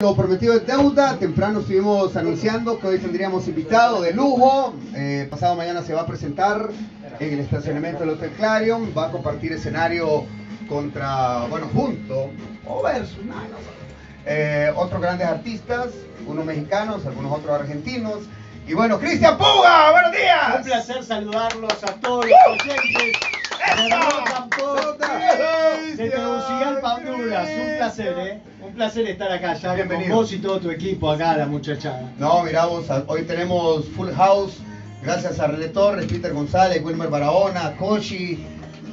Lo prometido es deuda. Temprano estuvimos anunciando que hoy tendríamos invitado de lujo. Pasado mañana se va a presentar en el estacionamiento del Hotel Clarion. Va a compartir escenario contra, bueno, junto o versus, otros grandes artistas, unos mexicanos, algunos otros argentinos. Y bueno, Cristian Puga, buenos días. Un placer saludarlos a todos los oyentes de Tegucigalpa, Honduras. Un placer, un placer estar acá ya con vos y todo tu equipo acá, la muchachada. No, mirá vos, hoy tenemos full house, gracias a René Torres, Peter González, Wilmer Barahona, Koshi,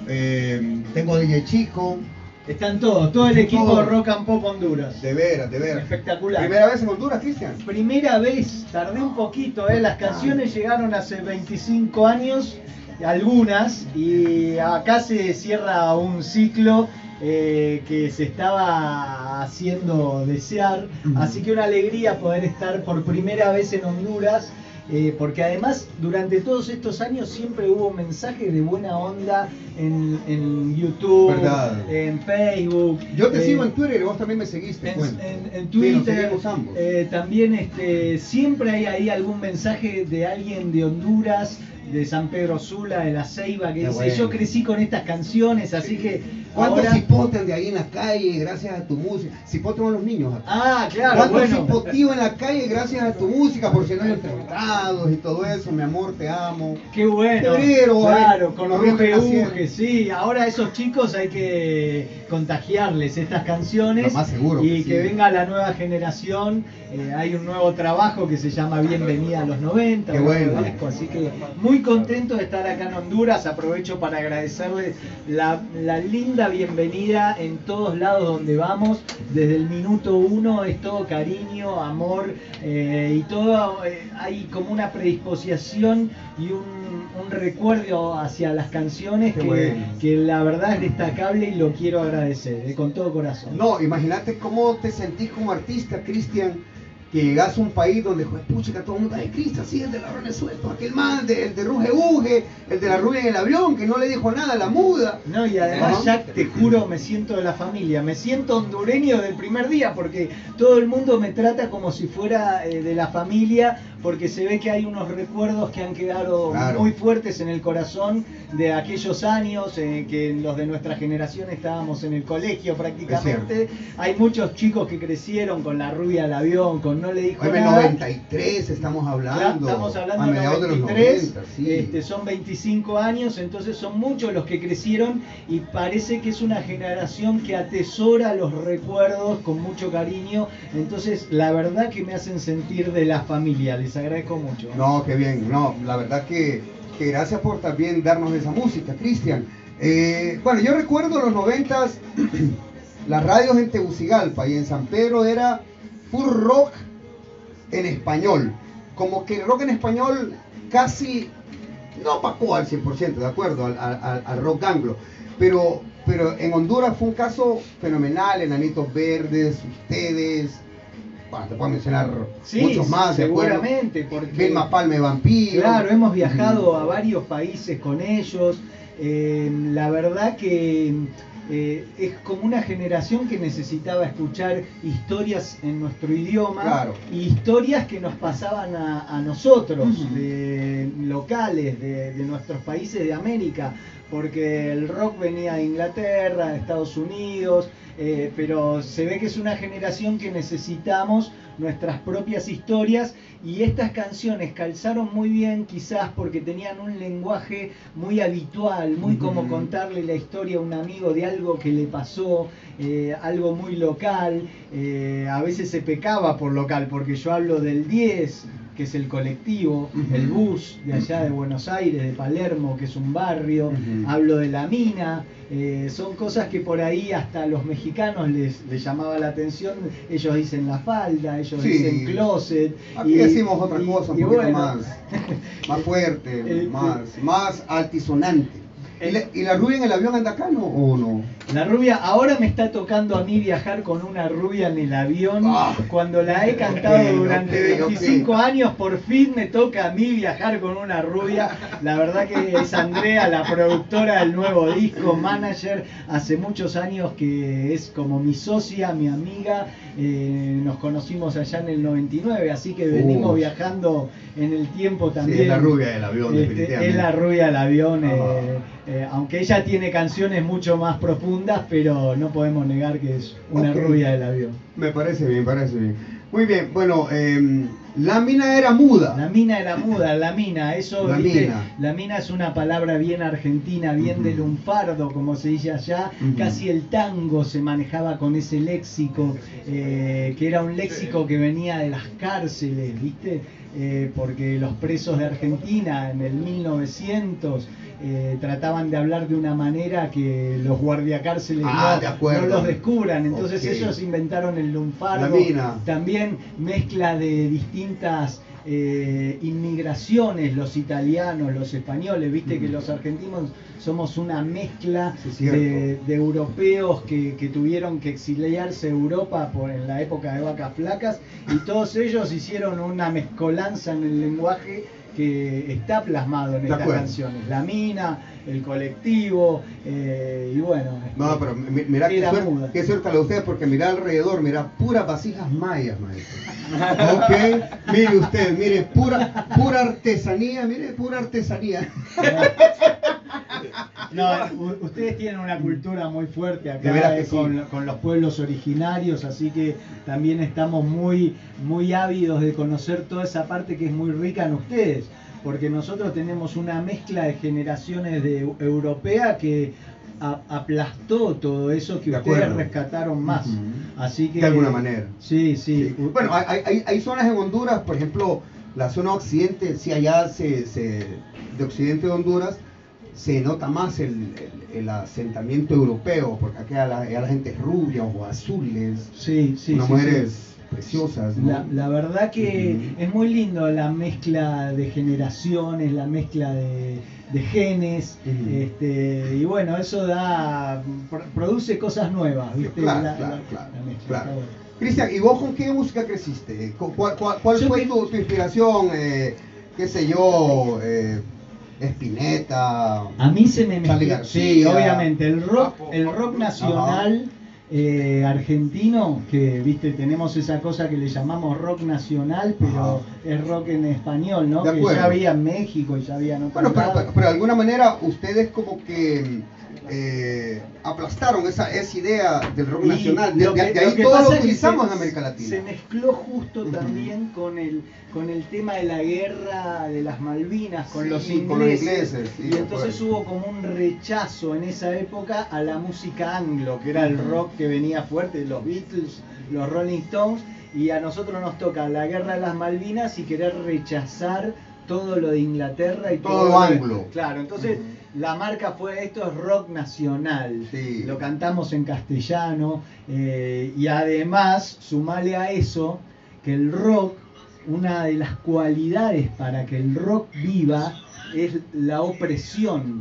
tengo a DJ Chico. Están todos, todo el equipo de Rock and Pop Honduras. De veras, de veras. Espectacular. ¿Primera vez en Honduras, Cristian? Primera vez, tardé un poquito, las canciones llegaron hace 25 años, algunas, y acá se cierra un ciclo que se estaba haciendo desear, así que una alegría poder estar por primera vez en Honduras. Porque además durante todos estos años siempre hubo mensajes de buena onda en YouTube, ¿verdad? En Facebook. Yo te sigo en Twitter y vos también me seguiste. En Twitter, sí, ambos. También siempre hay ahí algún mensaje de alguien de Honduras, de San Pedro Sula, de La Ceiba, que dice, bueno, yo crecí con estas canciones, así que ¿cuántos ahora... cipotes de ahí en la calle gracias a tu música? Cipotes son los niños acá. Ah, claro, ¿cuántos bueno. cipotivos en la calle gracias a tu música? Por si no hay entrevistados y todo eso, mi amor, te amo. Qué bueno, Febrero, claro, con Uge, sí. Ahora a esos chicos hay que contagiarles estas canciones. Lo más seguro y que que sí. venga la nueva generación. Hay un nuevo trabajo que se llama Bienvenida a los 90. Qué bueno. Así que muy contento de estar acá en Honduras. Aprovecho para agradecerles la linda bienvenida en todos lados donde vamos. Desde el minuto uno es todo cariño, amor y todo. Hay como una predisposición y un recuerdo hacia las canciones que la verdad es destacable y lo quiero agradecer con todo corazón. No, imagínate cómo te sentís como artista, Cristian, que llegas a un país donde, pucha, todo el mundo, ay, Cristian, sí, el de la Rone Suelto, aquel man, el de Ruge Uge, el de la rubia en el avión, que no le dijo nada a la muda. No, y además ya te juro, me siento de la familia, me siento hondureño del primer día, porque todo el mundo me trata como si fuera de la familia, porque se ve que hay unos recuerdos que han quedado muy fuertes en el corazón de aquellos años que los de nuestra generación estábamos en el colegio prácticamente. Hay muchos chicos que crecieron con la rubia al avión, con No le dijo nada. 93 estamos hablando. Estamos hablando a mediados de los 90, sí. Son 25 años, entonces son muchos los que crecieron y parece que es una generación que atesora los recuerdos con mucho cariño. Entonces la verdad que me hacen sentir de la familia, les agradezco mucho. No, qué bien, no, la verdad que gracias por también darnos esa música, Cristian. Bueno, yo recuerdo los 90s, las radios en Tegucigalpa y en San Pedro era puro rock en español. Como que el rock en español casi no opacó al 100%, de acuerdo, al rock anglo. Pero en Honduras fue un caso fenomenal, Enanitos Verdes, ustedes... Bueno, te puedo mencionar muchos más, seguramente, porque Vilma Palme Vampiro. Claro, hemos viajado a varios países con ellos. La verdad que es como una generación que necesitaba escuchar historias en nuestro idioma, y historias que nos pasaban a nosotros, locales, de nuestros países de América, porque el rock venía de Inglaterra, de Estados Unidos, pero se ve que es una generación que necesitamos nuestras propias historias, y estas canciones calzaron muy bien, quizás porque tenían un lenguaje muy habitual, muy como contarle la historia a un amigo de algo que le pasó, algo muy local. A veces se pecaba por local, porque yo hablo del 10, que es el colectivo, el bus de allá de Buenos Aires, de Palermo, que es un barrio, hablo de la mina, son cosas que por ahí hasta a los mexicanos les llamaba la atención. Ellos dicen la falda, ellos dicen closet. Aquí decimos otra cosa, un poquito más fuerte, más altisonante. ¿Y la rubia en el avión anda acá o no? La rubia, ahora me está tocando a mí viajar con una rubia en el avión. Cuando la he cantado durante 25 años, por fin me toca a mí viajar con una rubia. La verdad que es Andrea, la productora del nuevo disco, manager, hace muchos años que es como mi socia, mi amiga, nos conocimos allá en el 99, así que venimos viajando en el tiempo también. Sí, es la rubia del avión, definitivamente. Es la rubia del avión, aunque ella tiene canciones mucho más profundas, pero no podemos negar que es una rubia del avión. Me parece bien, Muy bien, bueno, la mina era muda. La mina era muda, la mina, eso, ¿viste? La mina es una palabra bien argentina, bien de lunfardo, como se dice allá. Casi el tango se manejaba con ese léxico, que era un léxico que venía de las cárceles, ¿viste? Porque los presos de Argentina en el 1900 trataban de hablar de una manera que los guardiacárceles no los descubran, entonces ellos inventaron el lunfardo, también mezcla de distintas inmigraciones, los italianos, los españoles, viste que los argentinos somos una mezcla de europeos que tuvieron que exiliarse a Europa en la época de vacas flacas, y todos ellos hicieron una mezcolanza en el lenguaje que está plasmado en estas canciones. La mina, el colectivo, y bueno. No, pero mirá qué suerte de ustedes, porque mirá alrededor, mirá puras vasijas mayas, maestro. Ok, mire usted, mire, pura artesanía, mire, pura artesanía. No, ustedes tienen una cultura muy fuerte acá con los pueblos originarios, así que también estamos muy ávidos de conocer toda esa parte que es muy rica en ustedes, porque nosotros tenemos una mezcla de generaciones europea que aplastó todo eso que ustedes rescataron más. Así que, de alguna manera. Sí. Bueno, hay zonas en Honduras, por ejemplo, la zona occidente, si allá de occidente de Honduras, se nota más el asentamiento europeo, porque acá la gente es rubia o azules, unas mujeres preciosas, ¿no? La verdad que es muy lindo la mezcla de generaciones, la mezcla de genes, y bueno, eso produce cosas nuevas, ¿viste? Claro. Cristian, ¿y vos con qué música creciste? ¿Cuál fue tu inspiración? ¿Qué sé yo? Spinetta, a mí se me mezcló, sí, obviamente el rock nacional argentino, que viste, tenemos esa cosa que le llamamos rock nacional, pero es rock en español, ¿no? Que ya había en México y ya había en otros lados. Pero de alguna manera ustedes como que aplastaron esa idea del rock nacional, de ahí todo lo utilizamos en América Latina. Se mezcló justo también con el tema de la guerra de las Malvinas, con los ingleses, y entonces hubo como un rechazo en esa época a la música anglo, que era el rock que venía fuerte, los Beatles, los Rolling Stones, y a nosotros nos toca la guerra de las Malvinas y querer rechazar todo lo de Inglaterra y todo lo anglo. Claro, entonces la marca fue, esto es rock nacional, lo cantamos en castellano, y además sumale a eso que el rock, una de las cualidades para que el rock viva es la opresión.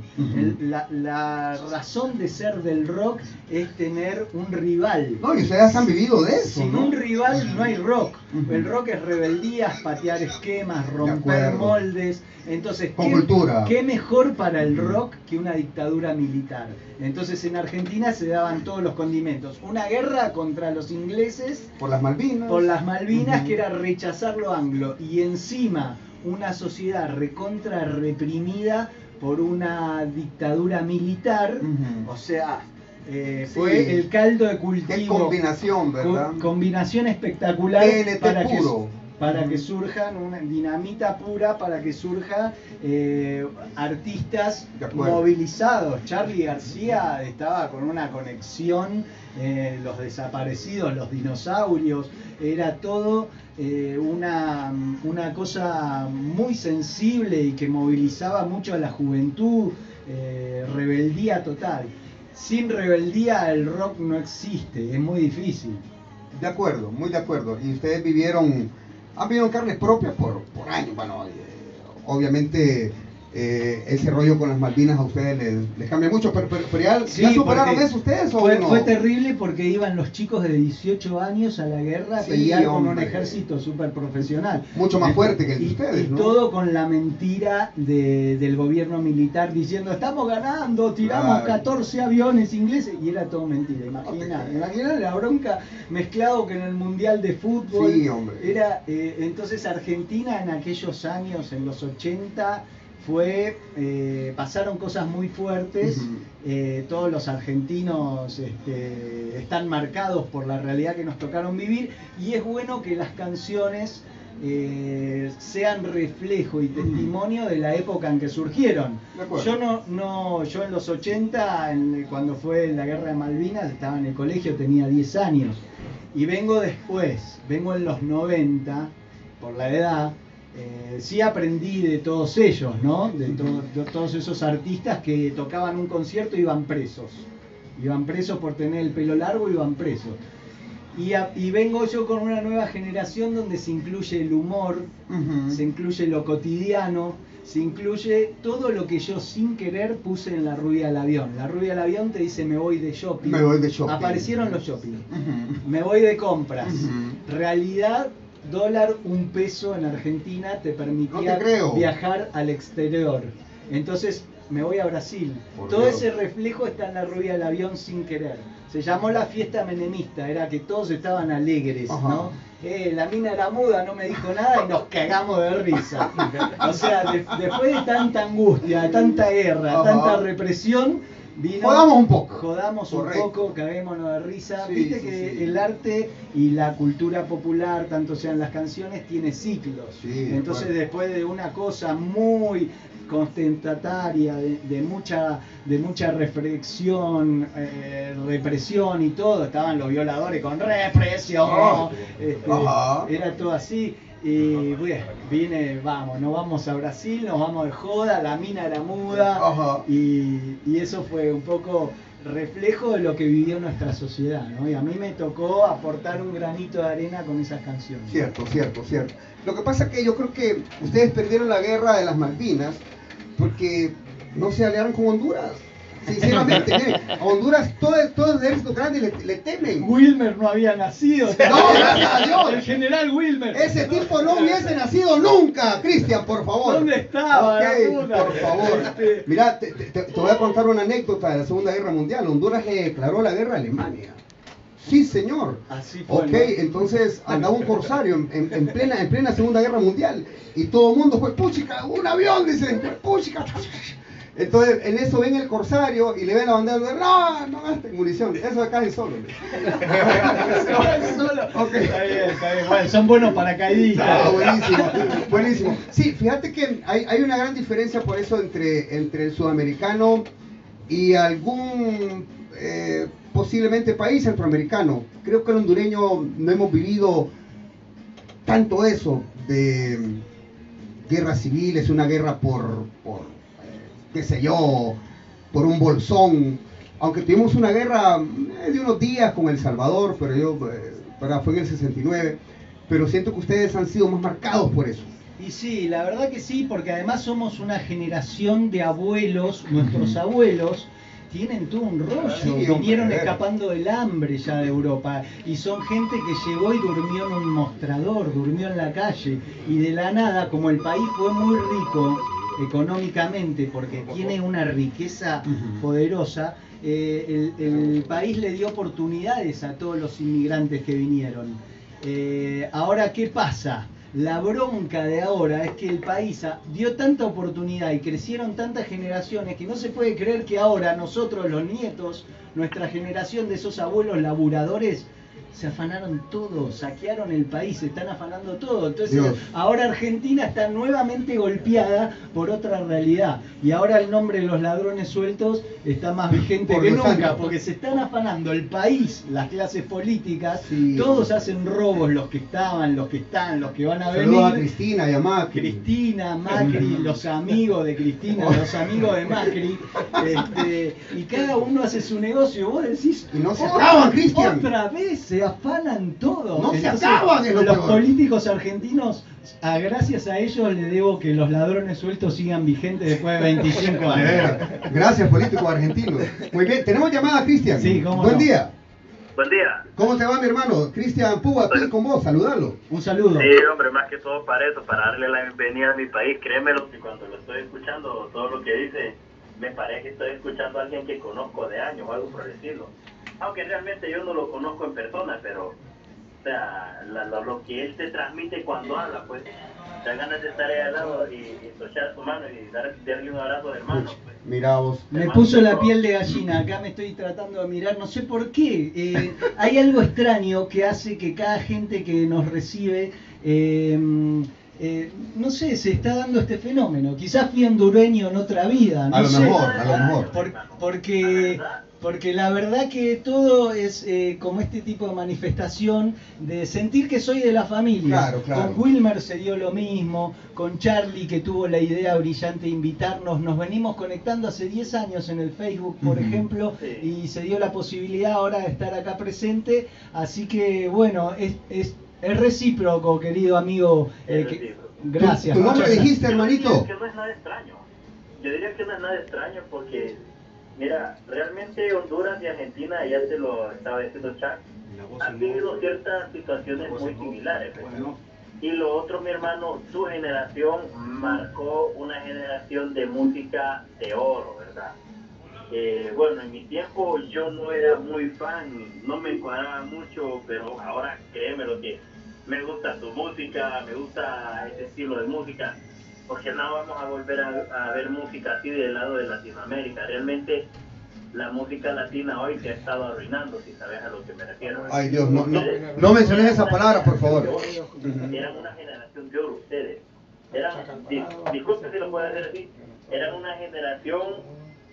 La razón de ser del rock es tener un rival. No, y ustedes han vivido de eso. Sin un rival no hay rock. El rock es rebeldías, patear esquemas, romper moldes. Entonces, ¿qué mejor para el rock que una dictadura militar? Entonces en Argentina se daban todos los condimentos. Una guerra contra los ingleses por las Malvinas. Por las Malvinas, que era rechazar lo anglo. Y encima una sociedad recontra reprimida por una dictadura militar, o sea, fue el caldo de cultivo. Qué combinación, ¿verdad? Combinación espectacular para puro. Que surjan una dinamita pura, para que surjan artistas movilizados. Charly García estaba con una conexión, los desaparecidos, los dinosaurios, era todo una cosa muy sensible y que movilizaba mucho a la juventud, rebeldía total. Sin rebeldía el rock no existe, es muy difícil. De acuerdo, muy de acuerdo. Y ustedes han vivido en carnes propias por años. Bueno, obviamente ese rollo con las Malvinas a ustedes les cambia mucho, pero ya, Sí, ¿ya superaron eso ustedes o no? Fue terrible porque iban los chicos de 18 años a la guerra a Sí, pelear con un hombre. ejército súper profesional. Mucho más fuerte que el de ustedes, y ¿no? todo con la mentira del gobierno militar diciendo estamos ganando, tiramos Claro. 14 aviones ingleses, y era todo mentira. Imagina la bronca mezclado con el mundial de fútbol. Sí, hombre. Era entonces Argentina en aquellos años, en los 80, pasaron cosas muy fuertes. Todos los argentinos están marcados por la realidad que nos tocaron vivir, y es bueno que las canciones sean reflejo y testimonio de la época en que surgieron. Yo en los 80, cuando fue la guerra de Malvinas, estaba en el colegio, tenía 10 años, y vengo en los 90, por la edad. Sí aprendí de todos ellos, ¿no? De todos esos artistas que tocaban un concierto y iban presos. Iban presos por tener el pelo largo, iban presos. Y vengo yo con una nueva generación donde se incluye el humor, se incluye lo cotidiano, se incluye todo lo que yo sin querer puse en La Rubia del Avión. La Rubia del Avión te dice me voy de shopping. Me voy de shopping. Aparecieron los shopping. Me voy de compras. Realidad, dólar, $1 en Argentina te permitía viajar al exterior. Entonces me voy a Brasil. Todo ese reflejo está en La Rubia del Avión sin querer. Se llamó la fiesta menemista, era que todos estaban alegres, ¿no? La mina era muda, no me dijo nada y nos cagamos de risa. O sea, después de tanta angustia, de tanta guerra, tanta represión, jodamos un poco, caguémonos de risa. Sí, viste que el arte y la cultura popular, tanto sean las canciones, tiene ciclos. Entonces después de una cosa muy constantataria, de mucha reflexión, represión y todo, estaban los violadores con represión, era todo así. Y bueno, nos vamos a Brasil, nos vamos de joda, la mina era muda, y eso fue un poco reflejo de lo que vivió nuestra sociedad, ¿no? Y a mí me tocó aportar un granito de arena con esas canciones. Cierto. Lo que pasa es que yo creo que ustedes perdieron la guerra de las Malvinas porque no se aliaron con Honduras. Sinceramente, miren, a Honduras todo el ejército grande le temen. Wilmer no había nacido. No, gracias a Dios. El general Wilmer. Ese tipo no hubiese nacido nunca, Cristian, por favor. ¿Dónde estaba? Por favor. Mira, te voy a contar una anécdota de la Segunda Guerra Mundial. Honduras le declaró la guerra a Alemania. Sí, señor. Así fue. Ok, entonces andaba un corsario en plena Segunda Guerra Mundial y todo el mundo fue, puchica, un avión, dicen, puchica. Entonces en eso ven el corsario y le ven la bandera, no gasten munición, eso acá es solo. Okay. Está bien. Bueno, son buenos paracaidistas. Buenísimo. Sí, fíjate que hay una gran diferencia por eso entre el sudamericano y algún posiblemente país centroamericano. Creo que el hondureño no hemos vivido tanto eso de guerras civiles, una guerra por qué sé yo, por un bolsón, aunque tuvimos una guerra de unos días con El Salvador, pero fue en el 69, pero siento que ustedes han sido más marcados por eso. Y sí, la verdad que sí, porque además somos una generación de abuelos, nuestros abuelos tienen todo un rollo, vinieron escapando del hambre ya de Europa, y son gente que llegó y durmió en un mostrador, durmió en la calle, y de la nada, como el país fue muy rico económicamente, porque tiene una riqueza poderosa, el país le dio oportunidades a todos los inmigrantes que vinieron. Ahora, ¿qué pasa? La bronca de ahora es que el país dio tanta oportunidad y crecieron tantas generaciones que no se puede creer que ahora nosotros, los nietos, nuestra generación de esos abuelos laburadores, se afanaron todo, saquearon el país, se están afanando todo. Entonces ahora Argentina está nuevamente golpeada por otra realidad. Y ahora el nombre de los ladrones sueltos está más vigente que nunca, porque se están afanando el país, las clases políticas, todos hacen robos, los que estaban, los que están, los que van a venir. Saludos a Cristina y a Macri. Cristina, Macri, los amigos de Cristina, los amigos de Macri, y cada uno hace su negocio. Vos decís, y no se acaban, Cristian. Otra vez se afanan todo. No Entonces, se acaban, es lo los peor. políticos argentinos, gracias a ellos le debo que los ladrones sueltos sigan vigentes después de 25 De años. veras. Gracias, políticos argentinos. Muy bien, tenemos llamada, Cristian. Sí, cómo Buen no. día. Buen día. ¿Cómo te va, mi hermano? Cristian Púa, aquí con vos, saludalo. Un saludo. Sí, hombre, más que todo para eso, para darle la bienvenida a mi país. Créemelo que cuando lo estoy escuchando, todo lo que dice, me parece que estoy escuchando a alguien que conozco de años o algo por el estilo. Aunque realmente yo no lo conozco en persona, pero o sea, lo que él te transmite cuando habla, pues, te da ganas de estar ahí al lado y tochar su mano y darle un abrazo de hermano. Pues. Mira vos. Me puso la piel de gallina, acá me estoy tratando de mirar, no sé por qué. Hay algo extraño que hace que cada gente que nos recibe, no sé, se está dando este fenómeno. Quizás fui hondureño en otra vida, no A lo sé. mejor, a lo mejor. Porque la verdad que todo es como este tipo de manifestación de sentir que soy de la familia. Claro, claro. Con Wilmer se dio lo mismo, con Charlie que tuvo la idea brillante de invitarnos, nos venimos conectando hace 10 años en el Facebook, por ejemplo, Sí. y se dio la posibilidad ahora de estar acá presente, así que bueno, es recíproco, querido amigo. Gracias. ¿Tu nombre muchas dijiste, Yo diría hermanito? que no es nada extraño. Yo diría que no es nada extraño porque, mira, realmente Honduras y Argentina, ya te lo estaba diciendo Chuck, han vivido ciertas situaciones muy similares. Pues. Y lo otro, mi hermano, su generación marcó una generación de música de oro, ¿verdad? Bueno, en mi tiempo yo no era muy fan, no me encuadraba mucho, pero ahora créemelo que me gusta su música, me gusta ese estilo de música, porque no vamos a volver a ver música así del lado de Latinoamérica. Realmente la música latina hoy se ha estado arruinando, si sabes a lo que me refiero. Ay, Dios, no menciones esa palabra, por favor. Eran una generación de oro ustedes. Disculpe si lo puedo decir así, eran una generación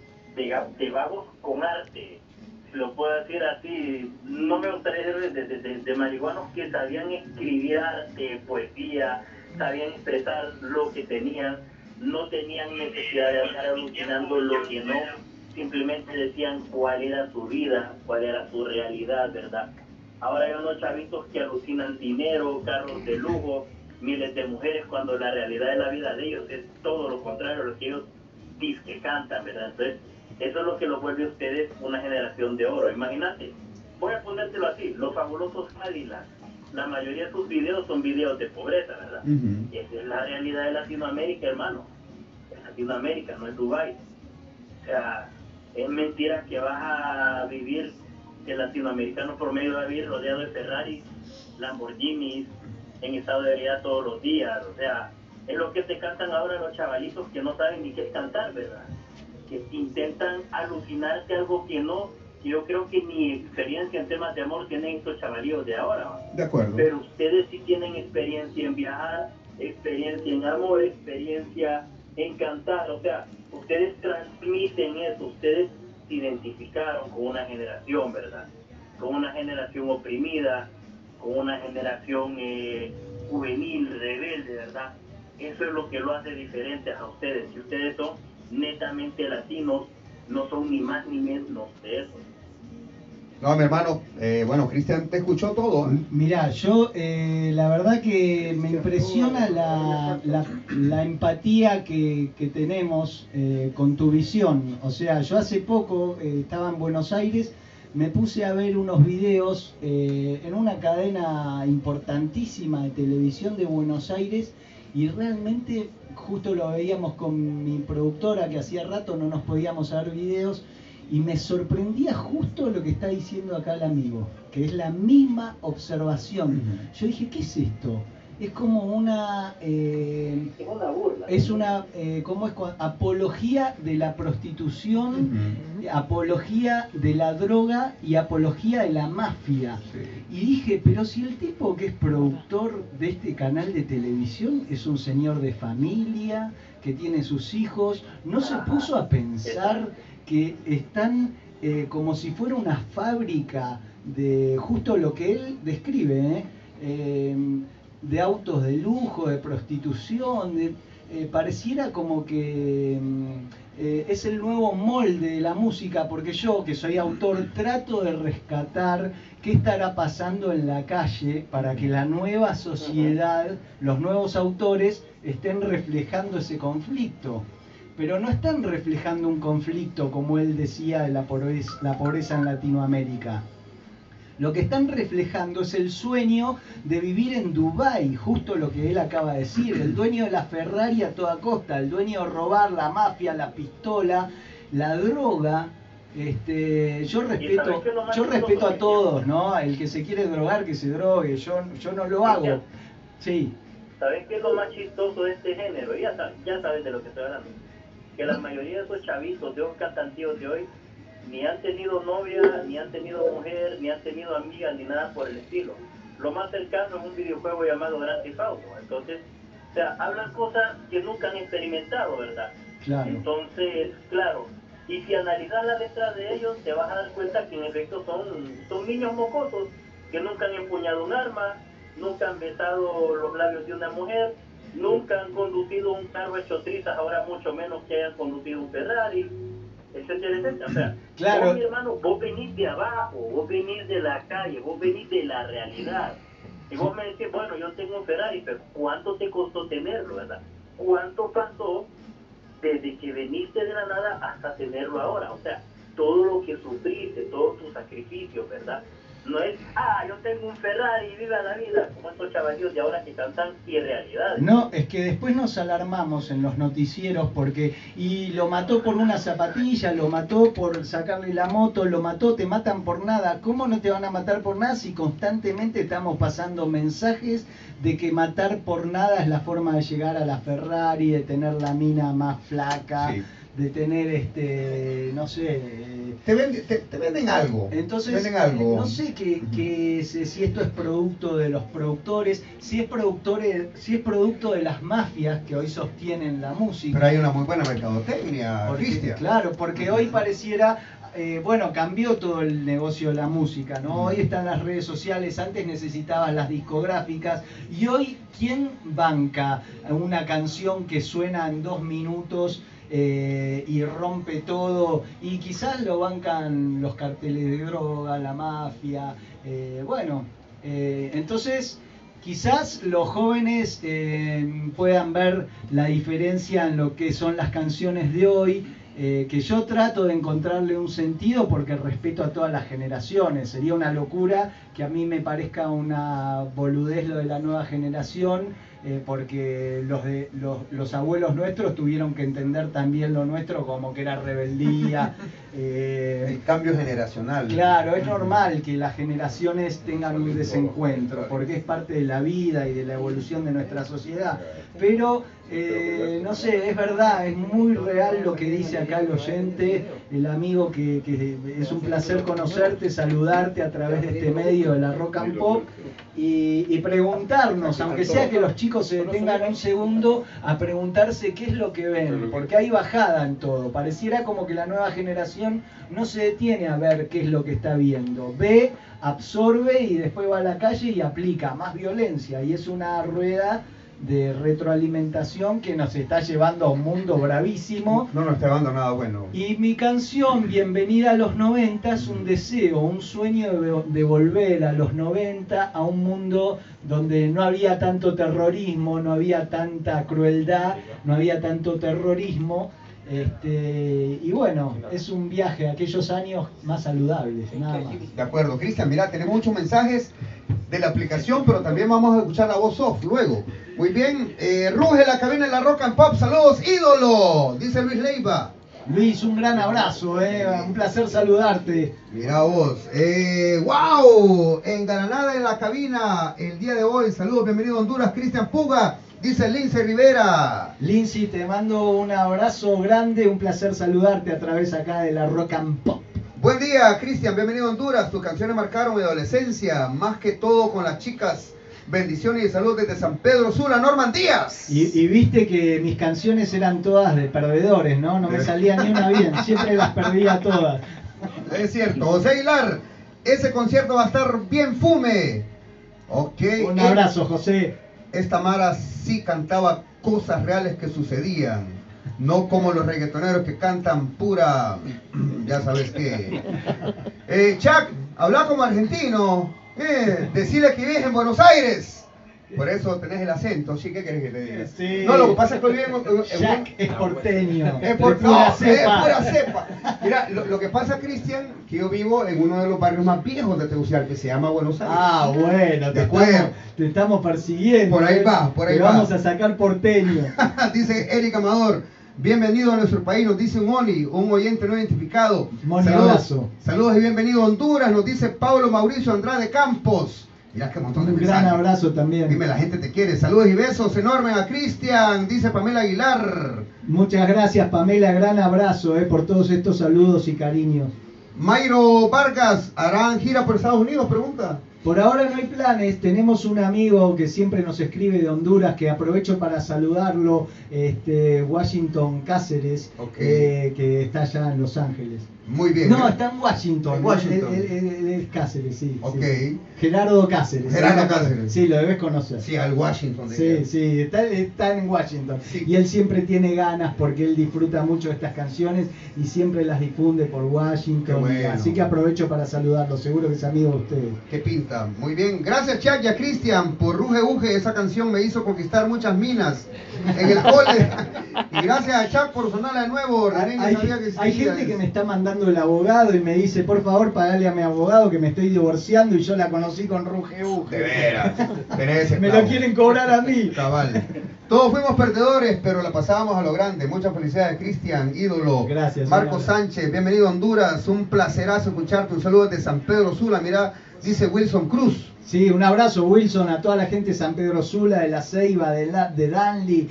de vagos con arte, si lo puedo decir así. No me gustaría decir de marihuanos que sabían escribir arte, poesía, sabían expresar lo que tenían, no tenían necesidad de estar alucinando lo que no, simplemente decían cuál era su vida, cuál era su realidad, ¿verdad? Ahora hay unos chavitos que alucinan dinero, carros de lujo, miles de mujeres, cuando la realidad de la vida de ellos es todo lo contrario a lo que ellos dicen que cantan, ¿verdad? Entonces, eso es lo que los vuelve a ustedes una generación de oro. Imagínate, voy a ponértelo así, los fabulosos Cadillacs, la mayoría de sus videos son videos de pobreza, ¿verdad? Esa es la realidad de Latinoamérica, hermano. Es Latinoamérica, no es Dubái. O sea, es mentira que vas a vivir, que el latinoamericano promedio va a vivir rodeado de Ferrari, Lamborghinis, en estado de ebriedad todos los días. O sea, es lo que te cantan ahora los chavalitos que no saben ni qué es cantar, ¿verdad? Que intentan alucinarte algo que no, que yo creo que ni experiencia en temas de amor tienen estos chavalíos de ahora, ¿va? De acuerdo. Pero ustedes sí tienen experiencia en viajar, experiencia en amor, experiencia en cantar. O sea, ustedes transmiten eso, ustedes se identificaron con una generación, ¿verdad? Con una generación oprimida, con una generación juvenil, rebelde, ¿verdad? Eso es lo que lo hace diferente a ustedes. Si ustedes son netamente latinos, no son ni más ni menos de eso. No, mi hermano, bueno, Cristian te escuchó todo. Mirá, yo la verdad que me impresiona la empatía que tenemos con tu visión. O sea, yo hace poco estaba en Buenos Aires, me puse a ver unos videos en una cadena importantísima de televisión de Buenos Aires y realmente justo lo veíamos con mi productora que hacía rato no nos podíamos ver videos. Y me sorprendía justo lo que está diciendo acá el amigo, que es la misma observación. Yo dije, ¿qué es esto? Es como una... es una burla. Es una ¿cómo es? Apología de la prostitución, apología de la droga y apología de la mafia. Y dije, pero si el tipo que es productor de este canal de televisión es un señor de familia, que tiene sus hijos, ¿no se puso a pensar que están como si fuera una fábrica de justo lo que él describe, de autos de lujo, de prostitución, pareciera como que es el nuevo molde de la música, porque yo, que soy autor, trato de rescatar qué estará pasando en la calle para que la nueva sociedad, los nuevos autores, estén reflejando ese conflicto. Pero no están reflejando un conflicto, como él decía, de la pobreza en Latinoamérica. Lo que están reflejando es el sueño de vivir en Dubái, justo lo que él acaba de decir, el dueño de la Ferrari a toda costa, el dueño de robar, la mafia, la pistola, la droga. Yo respeto a todos, ¿no? El que se quiere drogar, que se drogue, yo no lo hago. Sí. ¿Sabes qué es lo más chistoso de este género? Ya sabes de lo que estoy hablando. Que la mayoría de esos chavitos, de esos cantantíos de hoy, ni han tenido novia, ni han tenido mujer, ni han tenido amigas, ni nada por el estilo. Lo más cercano es un videojuego llamado Grand Theft Auto. Entonces, o sea, hablan cosas que nunca han experimentado, ¿verdad? Claro. Entonces, claro, y si analizas las letras de ellos, te vas a dar cuenta que en efecto son niños mocosos que nunca han empuñado un arma, nunca han besado los labios de una mujer, nunca han conducido un carro hecho trizas, ahora mucho menos que hayan conducido un Ferrari, etcétera, etcétera. O sea, claro. vos, mi hermano, vos venís de abajo, vos venís de la calle, vos venís de la realidad. Y vos me decís, bueno, yo tengo un Ferrari, pero ¿cuánto te costó tenerlo, verdad? ¿Cuánto pasó desde que veniste de la nada hasta tenerlo ahora? O sea, todo lo que sufriste, todos tus sacrificios, ¿verdad? No es, yo tengo un Ferrari y viva la vida, como estos chavalillos de ahora que cantan irrealidades. No, es que después nos alarmamos en los noticieros porque, y lo mató por una zapatilla, lo mató por sacarle la moto, lo mató, te matan por nada. ¿Cómo no te van a matar por nada si constantemente estamos pasando mensajes de que matar por nada es la forma de llegar a la Ferrari, de tener la mina más flaca? Sí. De tener no sé, te venden algo. Entonces venden algo. No sé si esto es producto de los productores, si es producto de las mafias que hoy sostienen la música. Pero hay una muy buena mercadotecnia, Cristian. Claro, porque hoy pareciera cambió todo el negocio de la música, ¿no? Hoy están las redes sociales, antes necesitabas las discográficas, y hoy, ¿quién banca una canción que suena en 2 minutos y rompe todo? Y quizás lo bancan los carteles de droga, la mafia, entonces quizás los jóvenes puedan ver la diferencia en lo que son las canciones de hoy, que yo trato de encontrarle un sentido porque respeto a todas las generaciones. Sería una locura que a mí me parezca una boludez lo de la nueva generación, porque los abuelos nuestros tuvieron que entender también lo nuestro como que era rebeldía. El cambio generacional. Claro, es normal que las generaciones tengan un desencuentro, porque es parte de la vida y de la evolución de nuestra sociedad. Pero, no sé, es verdad, es muy real lo que dice acá el oyente, el amigo, que es un placer conocerte, saludarte a través de este medio de la Rock and Pop y preguntarnos, aunque sea que los chicos se detengan un segundo a preguntarse qué es lo que ven, porque hay bajada en todo. Pareciera como que la nueva generación no se detiene a ver qué es lo que está viendo, ve, absorbe y después va a la calle y aplica más violencia, y es una rueda de retroalimentación que nos está llevando a un mundo bravísimo. No nos está llevando nada bueno. Y mi canción, Bienvenida a los 90, es un deseo, un sueño de volver a los 90, a un mundo donde no había tanto terrorismo, no había tanta crueldad, no había tanto terrorismo. Y bueno, es un viaje a aquellos años más saludables, nada más. De acuerdo, Cristian, mira, tenemos muchos mensajes de la aplicación, pero también vamos a escuchar la voz off luego. Muy bien, ruge la cabina de la Rock and Pop, saludos, ídolo, dice Luis Leiva. Luis, un gran abrazo, un placer saludarte. Mira vos, wow, engalanada en la cabina el día de hoy, saludos, bienvenido a Honduras, Cristian Puga. Dice Lindsay Rivera. Lindsay, te mando un abrazo grande, un placer saludarte a través acá de la Rock and Pop. Buen día, Cristian, bienvenido a Honduras. Tus canciones marcaron mi adolescencia, más que todo con las chicas. Bendiciones y salud desde San Pedro Sula, Norman Díaz. Y viste que mis canciones eran todas de perdedores, ¿no? No me salía ni una bien, siempre las perdía todas. Es cierto. José Aguilar, ese concierto va a estar bien fume. Ok. Un abrazo, José. Esta Mara sí cantaba cosas reales que sucedían, no como los reggaetoneros que cantan pura, ya sabes qué. Chuck, habla como argentino, decirle que vives en Buenos Aires. Por eso tenés el acento, ¿sí? ¿Qué querés que te diga? Sí. No, lo que pasa es que hoy vivo Jack es porteño. Es de pura cepa. Mira, lo que pasa, Cristian, que yo vivo en uno de los barrios más viejos de Tegucigalpa, que se llama Buenos Aires. Ah, bueno, te estamos persiguiendo. Por ahí va, por ahí te va. Vamos a sacar porteño. Dice Eric Amador, bienvenido a nuestro país, nos dice un Oni, un oyente no identificado. Moni, Saludos, abrazo. saludos y bienvenido a Honduras, nos dice Pablo Mauricio Andrade Campos. Mirá qué montón de Un mensajes. gran abrazo también. Dime, la gente te quiere. Saludos y besos enormes a Cristian, dice Pamela Aguilar. Muchas gracias, Pamela, gran abrazo por todos estos saludos y cariños. Mayro Vargas, ¿harán gira por Estados Unidos? Pregunta. Por ahora no hay planes, tenemos un amigo que siempre nos escribe de Honduras, que aprovecho para saludarlo, Washington Cáceres, que está allá en Los Ángeles. Muy bien. No, está en Washington. En Washington. Él es Cáceres, sí. Ok. Sí. Gerardo Cáceres. Gerardo Cáceres. Sí, lo debes conocer. Sí, al Washington. Sí, está en Washington. Sí. Y él siempre tiene ganas porque él disfruta mucho de estas canciones y siempre las difunde por Washington. Qué bueno. Así que aprovecho para saludarlo, seguro que es amigo de ustedes. Qué pinta. Muy bien. Gracias, Chuck y a Cristian por Ruge Uge. Esa canción me hizo conquistar muchas minas en el cole. Y gracias a Chuck por sonarla de nuevo. Hay gente que me está mandando el abogado y me dice, por favor, pagale a mi abogado que me estoy divorciando y yo la conocí con Ruge Uge. De veras. Tenés Me lo quieren cobrar a mí. Cabal. Todos fuimos perdedores, pero la pasábamos a lo grande. Muchas felicidades, Cristian, ídolo. Gracias. Marco Sánchez, bienvenido a Honduras. Un placerazo escucharte. Un saludo desde San Pedro Sula. Mirá, dice Wilson Cruz. Sí, un abrazo, Wilson, a toda la gente de San Pedro Sula, de La Ceiba, de Danlí,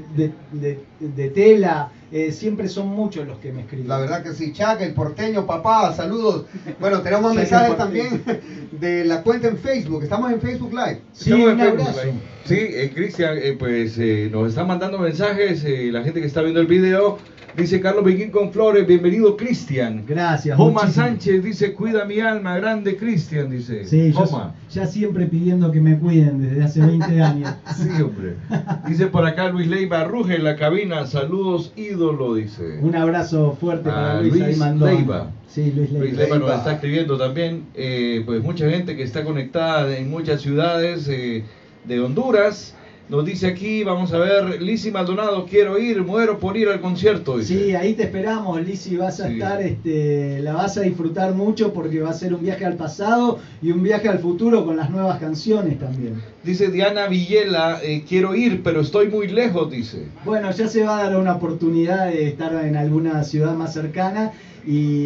de Tela. Siempre son muchos los que me escriben. La verdad que sí. Chuck, el porteño, papá, saludos. Bueno, tenemos mensajes también de la cuenta en Facebook. Estamos en Facebook Live. Sí, un abrazo. Sí, Cristian, pues nos están mandando mensajes, la gente que está viendo el video. Dice Carlos Beguín con Flores, bienvenido Cristian. Gracias. Joma Sánchez dice, cuida mi alma, grande Cristian, dice. Sí, Joma. ya siempre pidiendo que me cuiden desde hace 20 años. Sí, hombre. Dice por acá Luis Leiva, ruge en la cabina, saludos ídolo, dice. Un abrazo fuerte para Luis, ahí mandó. Leiva. Sí, Luis Leiva. Luis Leiva nos está escribiendo también, pues mucha gente que está conectada en muchas ciudades de Honduras. Nos dice aquí, vamos a ver, Lizzy Maldonado, quiero ir, muero por ir al concierto. Dice. Sí, ahí te esperamos, Lizzy, vas a estar, la vas a disfrutar mucho porque va a ser un viaje al pasado y un viaje al futuro con las nuevas canciones también. Dice Diana Villela, quiero ir, pero estoy muy lejos, dice. Bueno, ya se va a dar una oportunidad de estar en alguna ciudad más cercana y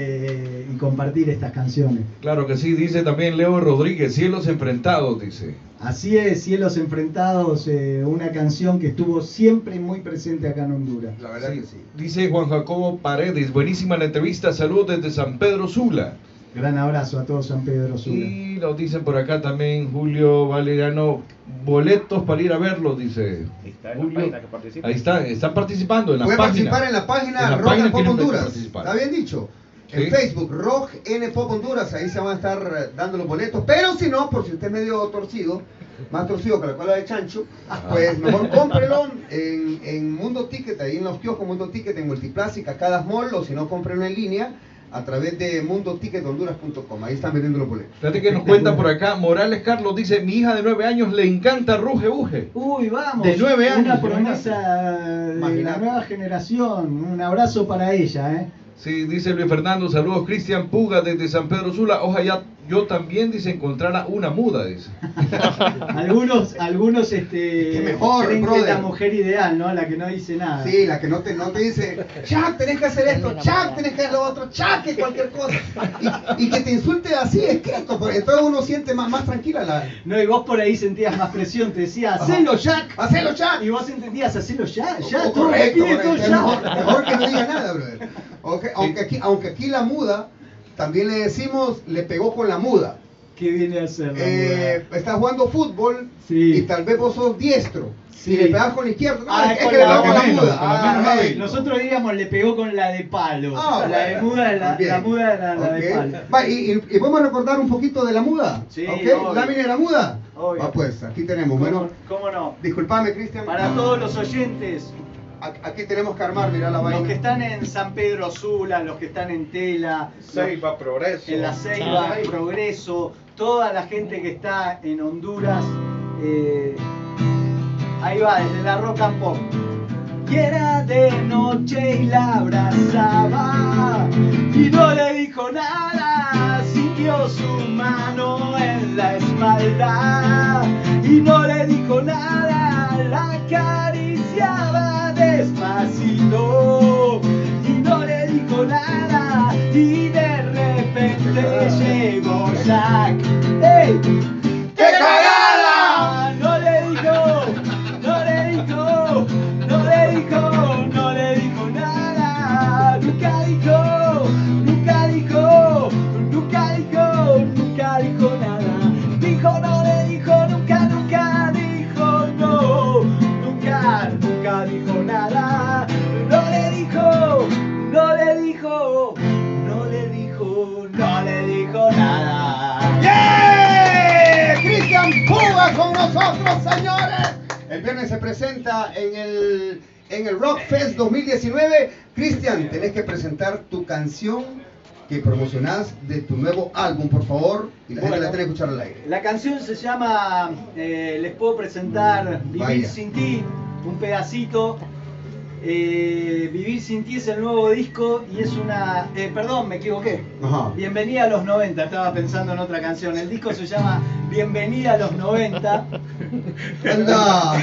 compartir estas canciones. Claro que sí, dice también Leo Rodríguez, Cielos Enfrentados, dice. Así es, Cielos Enfrentados, una canción que estuvo siempre muy presente acá en Honduras. La verdad que sí. Dice Juan Jacobo Paredes, buenísima la entrevista, saludos desde San Pedro Sula. Gran abrazo a todos San Pedro Sula. Y nos dicen por acá también Julio Valeriano, boletos para ir a verlos, dice. Julio. Ahí está, están participando en la Puede página. participar en la página En la Rock página and Pop que Honduras. participar. ¿Está bien dicho? Sí. En Facebook, Rock N Pop Honduras, ahí se van a estar dando los boletos. Pero si no, por si usted es medio torcido, más torcido que la cola de chancho, pues mejor cómprelo en Mundo Ticket, ahí en los kioscos Mundo Ticket, en Multiplaza y Cacadas Mall, o si no, cómprelo en línea a través de mundotickethonduras.com. Ahí están vendiendo los boletos. Fíjate que nos cuentan por acá, Morales Carlos dice, mi hija de 9 años le encanta Ruge Uge. Uy, vamos. De 9 años. Una promesa de la Imagínate. nueva generación. Un abrazo para ella, Sí, dice Luis Fernando, saludos Cristian Puga desde San Pedro Sula. Ojalá yo también, dice, encontrara una muda, dice. Algunos Qué mejor, creen que brother. es la mujer ideal, ¿no? La que no dice nada. Sí, la que no te dice, Chuck, tenés que hacer esto, Chuck, tenés que hacer lo otro, Chuck, que cualquier cosa. Y que te insulte así escrito, porque entonces uno siente más tranquila la... No, y vos por ahí sentías más presión, te decía, hacelo Jack. ¡Hacelo, Chuck! Y vos entendías, hacelo ya, ya, Oh, todo correcto, pide todo correcto. ya. Mejor que no diga nada, brother. Aunque aquí la muda, también le decimos, le pegó con la muda. ¿Qué viene a hacer la muda? Estás jugando fútbol Sí. y tal vez vos sos diestro. Sí. Y le pegas con la izquierda. No, Ah, es con que le la pegó con la menos, muda. con la menos Ah, hábil. Nosotros diríamos le pegó con la de palo. Ah, la de muda, bien. la muda era la de Ok. palo. Va, y podemos recordar un poquito de la muda. Sí, ¿Ok? obvio. ¿Lámina de la muda? Obvio. Va, pues, aquí tenemos. Bueno, ¿Cómo no? disculpame, Cristian. Para todos los oyentes, Aquí tenemos que armar, mirá la vaina. los que están en San Pedro Sula, los que están en Tela, Ceiba, Progreso. en La Ceiba, Progreso, toda la gente que está en Honduras, ahí va, desde la Rock and Pop. Y era de noche y la abrazaba y no le dijo nada, sintió su mano en la espalda y no le dijo nada, la acariciaba despacito y no le dijo nada y de repente llegó Jack. ¡Ey! ¡Qué cagada! No le dijo, no le dijo, no le dijo, no le dijo nada. Nunca dijo, nunca dijo, nunca dijo, nunca dijo nada. Dijo, no le dijo, nunca, nunca dijo, no. Nunca, nunca dijo nada. No le dijo, no le dijo, no le dijo, no le dijo nada. ¡Yeah! Cristian Puga con nosotros, señores. El viernes se presenta en el Rock Fest 2019. Cristian, tenés que presentar tu canción que promocionás de tu nuevo álbum, por favor. Y la gente la tiene que escuchar al aire. La canción se llama, les puedo presentar Vivir Vaya. Sin Ti, un pedacito. Vivir Sin Ti es el nuevo disco y es una... perdón, me equivoqué. Ajá. Bienvenida a los 90, estaba pensando en otra canción. El disco se llama Bienvenida a los 90. Anda.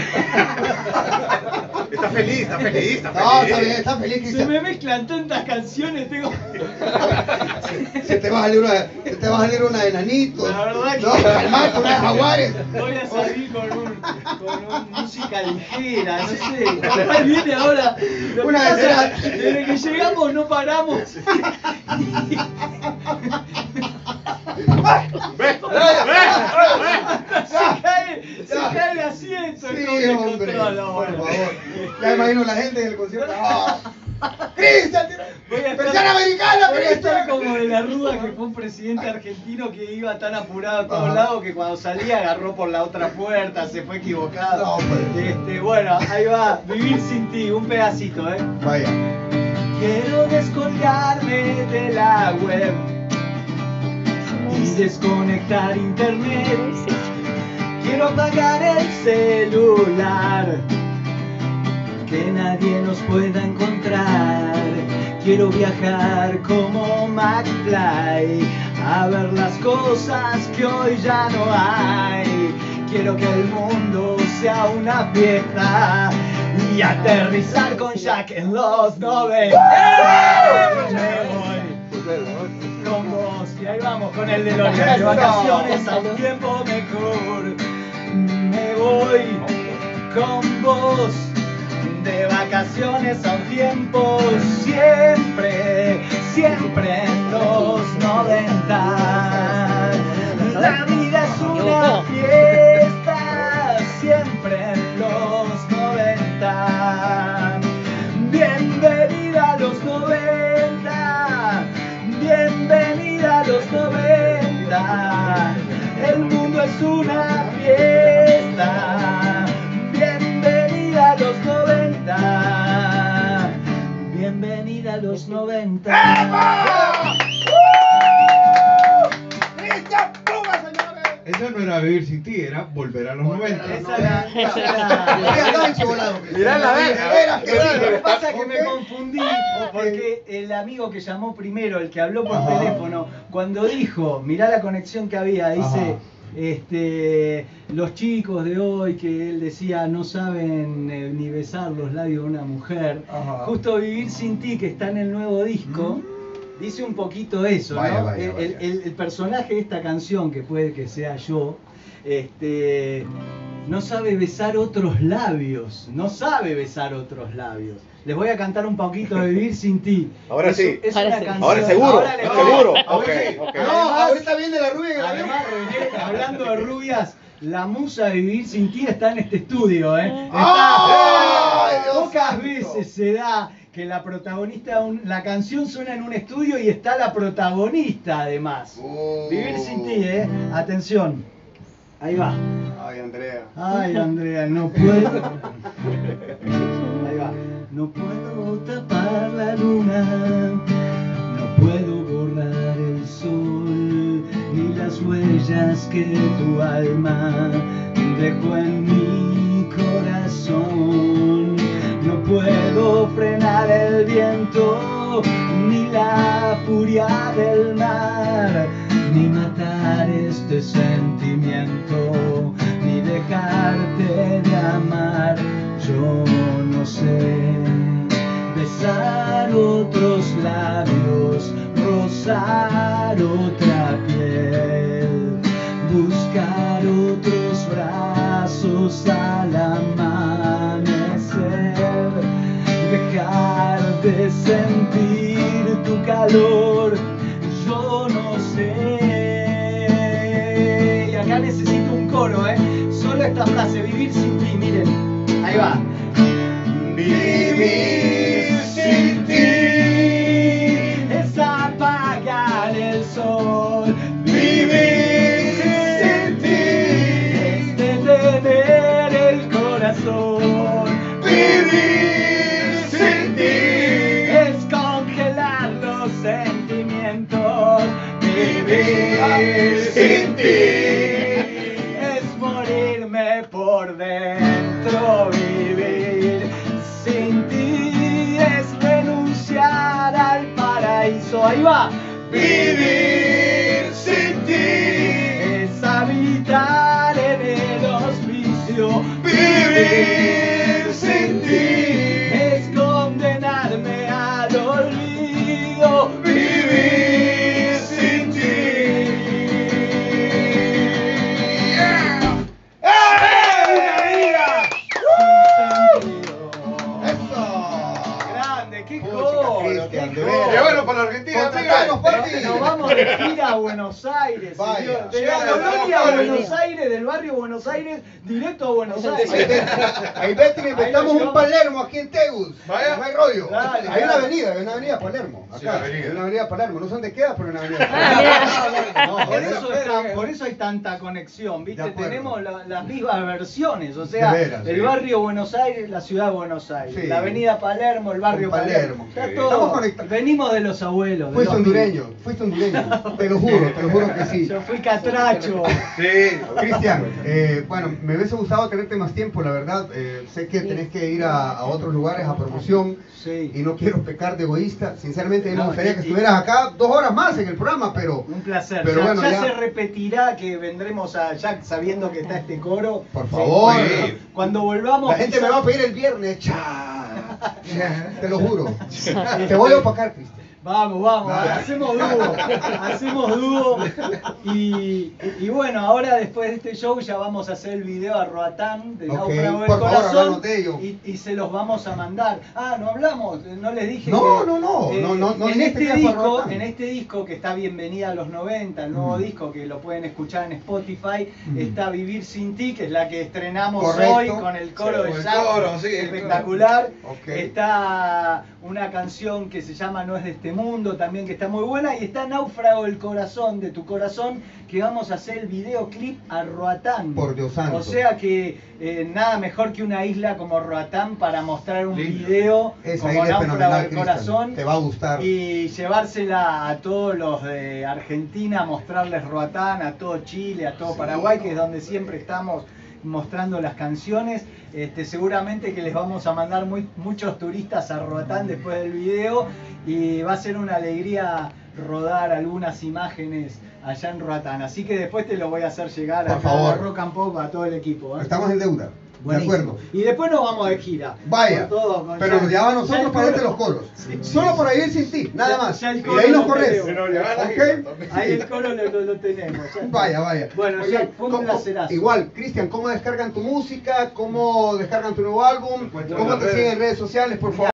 Está feliz, está feliz, está No, está bien, está feliz, Se Cristian. me mezclan tantas canciones, tengo... Se te va a salir una de enanitos. La verdad que- No, calmate, una de jaguares. Voy a salir con música ligera, no sé. Capaz viene ahora. Lo que Una pasa, de- desde que llegamos no paramos. Se cae el asiento. Sí, ¿cómo se hombre, controla por ahora? favor. Ya imagino la gente en el concierto. ¡Ah! ¡Cristian! Voy a estar- ¡Persiana americana, voy a estar Cristian! como de la Rúa, que fue un presidente argentino que iba tan apurado a todos Ajá. lados que cuando salía agarró por la otra puerta, se fue equivocado. No, pues. Bueno, ahí va, Vivir Sin Ti, un pedacito, Vaya. Quiero descolgarme de la web y desconectar internet. Quiero apagar el celular, que nadie nos pueda encontrar. Quiero viajar como McFly a ver las cosas que hoy ya no hay. Quiero que el mundo sea una fiesta y aterrizar con Jack en los 90. Me voy con vos y ahí vamos con el de los de vacaciones a un tiempo mejor. Me voy con vos de vacaciones a un tiempo siempre, siempre en los 90. La vida es una fiesta siempre en los 90. Bienvenida a los 90. Bienvenida a los 90. El mundo es una fiesta. Bienvenida a los 90. Bienvenida a los 90. ¡Cristian Puga, señores! Eso no era Vivir Sin Ti, era Volver a los 90. Esa era. Mira, estaba enchibolado, Cristian. Mirá la verga. De veras que Lo sí. que pasa es que me Ok. confundí porque el amigo que llamó primero, el que habló por Ajá. teléfono, cuando dijo, mirá la conexión que había, dice, los chicos de hoy que él decía no saben ni besar los labios de una mujer, Ajá. justo Vivir Sin Ti, que está en el nuevo disco. Dice un poquito eso, Vaya, ¿no? vaya, vaya. El personaje de esta canción, que puede que sea yo, no sabe besar otros labios, no sabe besar otros labios. Les voy a cantar un poquito de Vivir sin ti. Ahora sí. Es Ahora una sí. canción. Ahora seguro, Ahora les voy a- seguro. ahora Ok, sí. ok. No, Además- ahorita viene la rubia en el avión. Además, René, hablando de rubias, la musa de Vivir sin ti está en este estudio, ¿eh? ¡Ay, Dios Pocas santo! veces se da que la protagonista, la canción suena en un estudio y está la protagonista además. Vivir sin ti, ¿eh? Atención. Ahí va. Ay, Andrea. Ay, Andrea, no puedo. Ahí va. No puedo tapar la luna, no puedo borrar el sol, ni las huellas que tu alma dejó en mi corazón. No puedo frenar el viento, ni la furia del mar, ni matar este sentimiento, ni dejarte de amar. Yo no sé besar otros labios, rozar otra piel, buscar otros brazos al amanecer, dejar de sentir tu calor. Yo no sé. Y acá necesito un coro, solo esta frase, vivir sin ti, miren. Ahí va. Vivir sin ti es apagar el sol. Vivir sin ti es detener el corazón. Vivir sin ti es congelar los sentimientos. Vivir sin ti es morirme por dentro. Vivir sin ti es renunciar al paraíso. Ahí va. Vivir sin ti es habitar en el hospicio. Vivir sin ti es condenarme al olvido. Vivir sin ti. Grande, qué coro, Cristian, qué de veras. coro. Qué bueno por la Argentina, Contratanos, amiga. papi. Nos vamos de gira a Buenos Aires, Vaya. señor. De Llega la colonia a a Buenos Aires, del barrio Buenos Aires, directo a Buenos Aires. Ahí ves que inventamos Ahí lo un Palermo aquí en Tegus. Vaya. No hay rollo. Dale, Hay dale. una avenida Palermo. Sí, Acá. una avenida. Hay una avenida Palermo. No sé dónde queda, pero una avenida Palermo. No, Por eso hay tanta conexión, ¿viste? De acuerdo. Tenemos las mismas versiones, o sea, De veras, el sí. barrio Buenos Aires, la ciudad de Buenos Aires, Sí. la avenida Palermo, el barrio Con Palermo, Está sí. todo, Estamos conectados. venimos de los abuelos. de Fuiste los hondureño, te lo juro que sí. Yo fui catracho. Sí. Cristian, bueno, me hubiese gustado tenerte más tiempo, la verdad. Sé que tenés que ir a otros lugares a promoción Sí. y no quiero pecar de egoísta. Sinceramente, a mí me No, gustaría y- que estuvieras acá 2 horas más en el programa, pero Un placer. Pero ya, bueno, ya ya- se repetirá que vendremos ya sabiendo que está este coro. Por Sí, favor. cuando volvamos. la gente me va a pedir el viernes. Te lo juro. Te voy a opacar, Cristian. Vamos, Dale. hacemos dúo. Y bueno, ahora después de este show ya vamos a hacer el video a Roatán de Ok, Náufrago del por favor, Corazón háblanos de ello. y se los vamos a mandar. Ah, no hablamos, no les dije No, que, no en dijiste que este era para disco, Roatán. en este disco que está Bienvenida a los 90, el nuevo disco que lo pueden escuchar en Spotify, está Vivir sin ti, que es la que estrenamos Correcto. hoy con el coro Sí, de con el jazz, coro, sí, el espectacular. Ok. Está una canción que se llama No es de este mundo, también que está muy buena, y está Náufrago el Corazón, de tu corazón, que vamos a hacer el videoclip a Roatán. Por Dios santo. O sea que nada mejor que una isla como Roatán para mostrar un Lindo. video Esa como isla es Náufrago fenomenal, del Cristian. Corazón. Te va a gustar. Y llevársela a todos los de Argentina, mostrarles Roatán, a todo Chile, a todo Sí, Paraguay, que es hombre. donde siempre estamos mostrando las canciones. Seguramente que les vamos a mandar muchos turistas a Roatán después del video y va a ser una alegría rodar algunas imágenes allá en Roatán. Así que después te lo voy a hacer llegar Por acá favor. a Rock and Pop a todo el equipo. ¿eh? Estamos en deuda. Buenísimo. De acuerdo. Y después nos vamos de gira. Vaya, Con todo, con pero ya- nos llevaba a nosotros ya el para verte coro- los coros. Sí. Solo para ir sin ti, nada Ya- más. ya el Y coro de ahí nos lo corres. tenemos. Pero llevar la ¿Ok? gira también. Ahí el coro lo tenemos. ya está. Vaya. Bueno, Oye, ya fue un ¿cómo- placerazo. igual, Cristian, ¿cómo descargan tu música? ¿Cómo descargan tu nuevo álbum? Encuentran ¿Cómo las te redes. siguen en redes sociales, por favor?